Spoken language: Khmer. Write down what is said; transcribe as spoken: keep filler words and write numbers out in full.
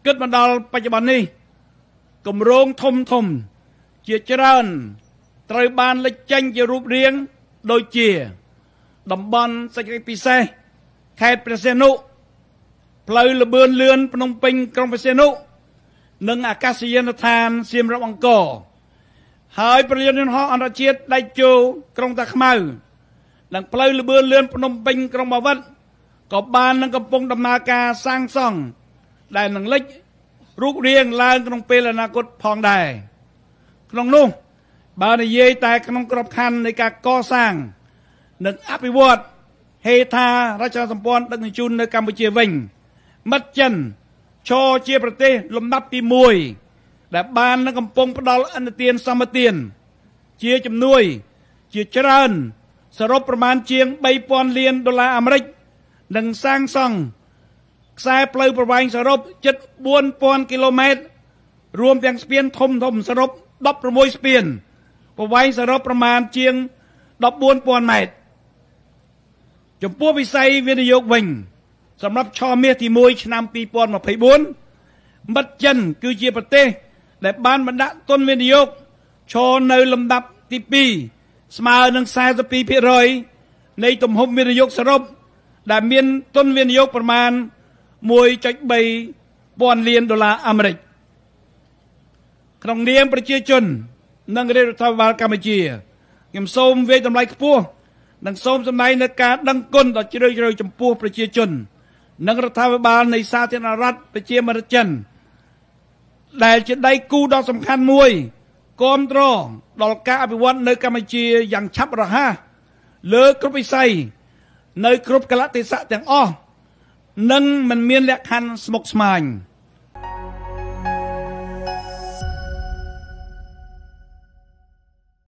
គិតមកដល់បច្ចុប្បន្ននេះគម្រោងធំធំជាច្រើនត្រូវបានលេចចេញជារូបរាងដូចជាតំបន់សេដ្ឋកិច្ចពិសេសខេត្តព្រះសីហនុផ្លូវលបឿនលឿនភ្នំពេញក្រុងព្រះសីហនុនិងអាកាសយានដ្ឋានសៀមរាបអង្គរហើយប្រយានយន្តហោះអន្តរជាតិដៃជោក្រុងតាខ្មៅនិងផ្លូវលបឿនលឿនភ្នំពេញក្រុងបាវិតក៏បាននឹងកំពុងដំណើរការសាងសង់ដែលនឹងលេចរូបរាងឡើងក្នុងពេលអនាគតផងដែរក្នុងនោះបើនិយាយតែក្នុងក្របខ័ណ្ឌនៃការកសាងនិងអភិវឌ្ឍហេដ្ឋារចនាសម្ព័ន្ធដឹកជញ្ជូននៅកម្ពុជាវិញមិត្តចិនឈរជាប្រទេសលំដាប់ទីមួយដែលបាននឹងកំពុងផ្ដល់ឥណទានសម្បទានជាជំនួយជាច្រើនសរុបប្រមាណជាងបីពាន់លានដុល្លារអាមេរិកនិងសាងសង់ខ្សែផ្លូវប្រវែងសរុបជិតបួនពាន់គីឡូម៉ែត្ររួមទាំងស្ពានធំធំសរុបដប់ប្រាំមួយស្ពានប្រវែងសរុបប្រមាណជាងដប់បួនពាន់ម៉ែត្រចំពោះវិស័យវិនិយោគវិញសម្រាប់ឆមាសទីមួយឆ្នាំពីរពាន់ម្ភៃបួនមិត្តចិនគឺជាប្រទេសដែលបានបណ្ដាក់ទុនវិនិយោគឈរនៅលំដាប់ទីពីរស្មើនឹងសែនសិបពីរភាគរយនៃទំហំវិនិយោគសរុបដែលមានទុនវិនិយោគប្រមាណមួយចុចបីពាន់លានដុល្លារអាមេរិកក្នុងនាមប្រជាជននិងរាជរដ្ឋាភិបាលកម្ពុជាខ្ញុំសូមវាយតម្លៃខ្ពស់និងសូមសម្ដែងនូវការដឹងគុណដ៏ជ្រាលជ្រៅចំពោះប្រជាជននិងរដ្ឋាភិបាលនៃសាធារណរដ្ឋប្រជាមានិតចិនដែលជាដៃគូដ៏សំខាន់មួយគាំទ្រដល់ការអភិវឌ្ឍនៅកម្ពុជាយ៉ាងឆាប់រហ័សលើគ្រប់វិស័យនៅគ្រប់កាលៈទេសៈទាំងអស់និងមិនមានលក្ខខណ្ឌស្មុគស្មាញ